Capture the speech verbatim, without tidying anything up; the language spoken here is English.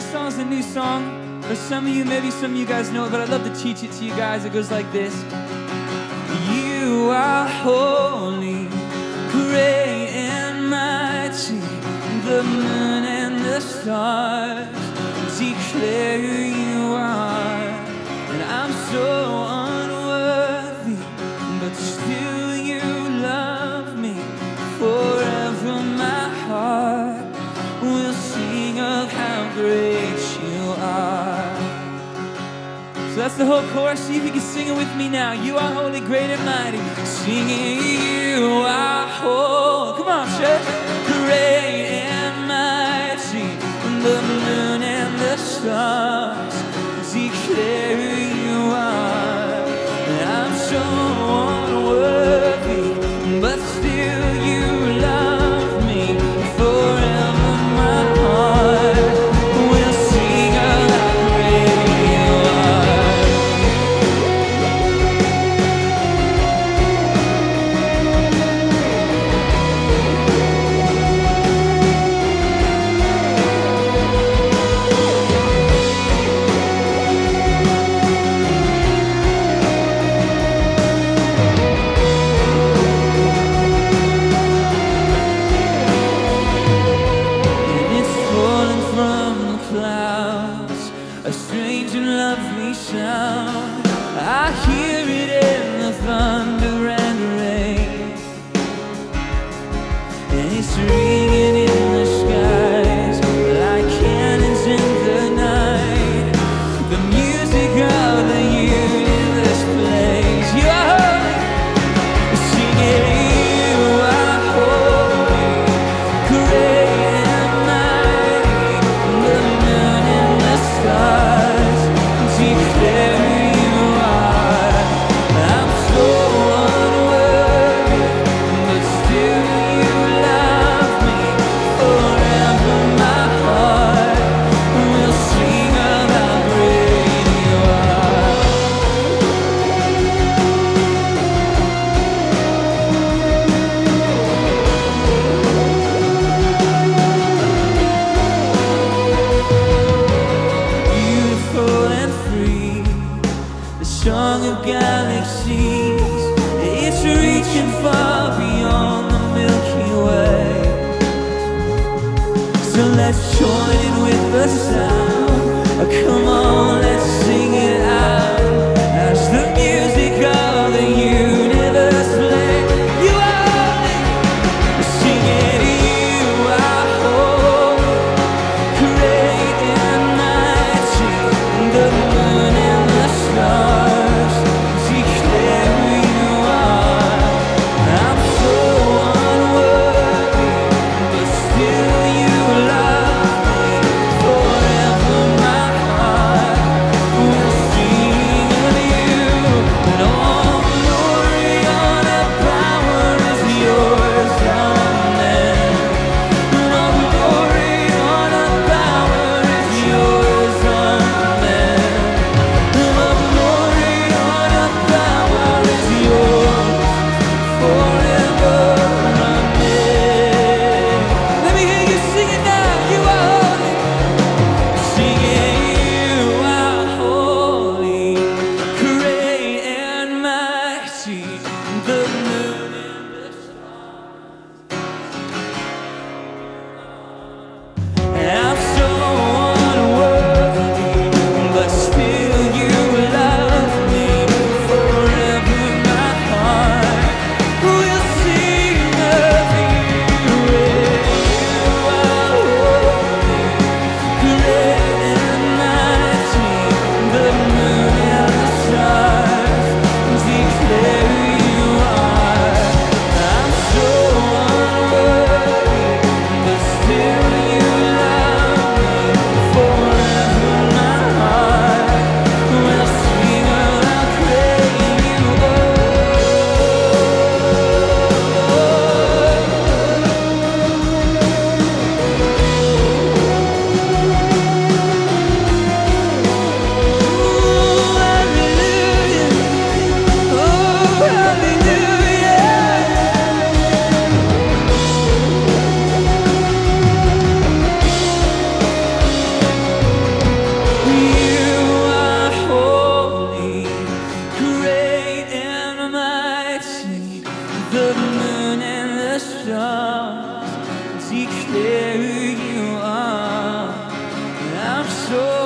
song's a new song. For some of you, maybe some of you guys know it, but I'd love to teach it to you guys. It goes like this. You are holy, great and mighty. The moon and the stars declare who you are. And I'm so unworthy, but still you love me. Forever my heart will sing of how great you are. So that's the whole chorus. See if you can sing it with me now. You are holy, great and mighty. Singing, you are holy. Come on, church. Great and mighty. The moon and the stars declare who you are. And I'm so unworthy, but still you love me. Forever my heart will sing of how great you are. And it's falling from the clouds, a strange and lovely sound. I hear it in the thunder and rain, and it's ringing in the skies like cannons in the night. The music of the universe plays. You are holy, singing, you are holy, great and mighty. The moon and the stars declare who you are. I'm so unworthy, but still you love me. Forever my heart will sing of how great you are. Beautiful and free, the song of galaxies. It's reaching far beyond the Milky Way. So let's join in with the sound. Oh, come on, let's sing it out as the music of the universe plays. You are holy, singing, you are holy, great and mighty. The moon and the stars declare who you are. I'm so unworthy, but still you love me. Forever my heart so